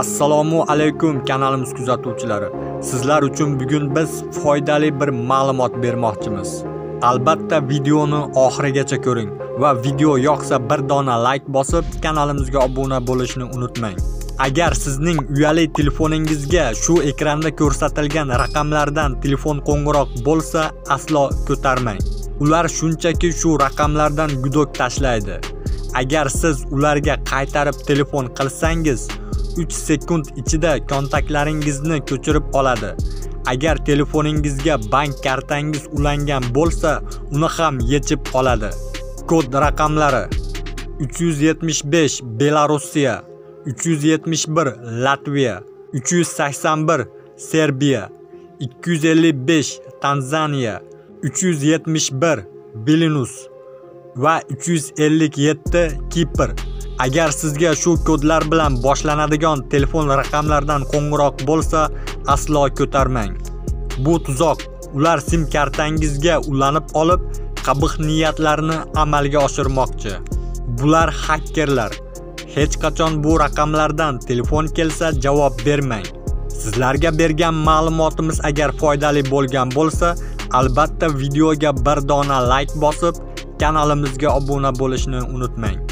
Assalomu alaykum kanalimiz kuzatuvchilari. Sizlar uchun bugun biz foydali bir ma'lumot bermoqchimiz. Albatta videoni oxirigacha ko'ring va video yoqsa bir dona like bosib kanalimizga obuna bo'lishni unutmang. Agar sizning uyali telefoningizga shu ekranda ko'rsatilgan raqamlardan telefon qo'ng'iroq bo'lsa, aslo ko'tarmang. Ular shunchaki shu raqamlardan gudok tashlaydi. Agar siz ularga qaytarib telefon qilsangiz, 3 sekund ichida kontaktlaringizni ko'chirib oladi. Agar telefoningizga bank kartangiz ulangan bo'lsa, uni ham yechib oladi. Kod raqamlari 375 Belorussiya, 371 Latviya, 381 Serbiya, 255 Tanzaniya, 371 Belarus va 357 Kipr. Agar sizga shu kodlar bilan boshlanadigan telefon raqamlardan qo'ng'iroq bo'lsa, aslo ko'tarmang. Bu tuzoq. Ular sim kartangizga ulanib olib, qabih niyatlarini amalga oshirmoqchi. Bular hakkerlar. Hech qachon bu raqamlardan telefon kelsa javob bermang. Sizlarga bergan ma'lumotimiz agar foydali bo'lgan bo'lsa, albatta videoga bir dona like bosib, kanalimizga obuna bo'lishni unutmang.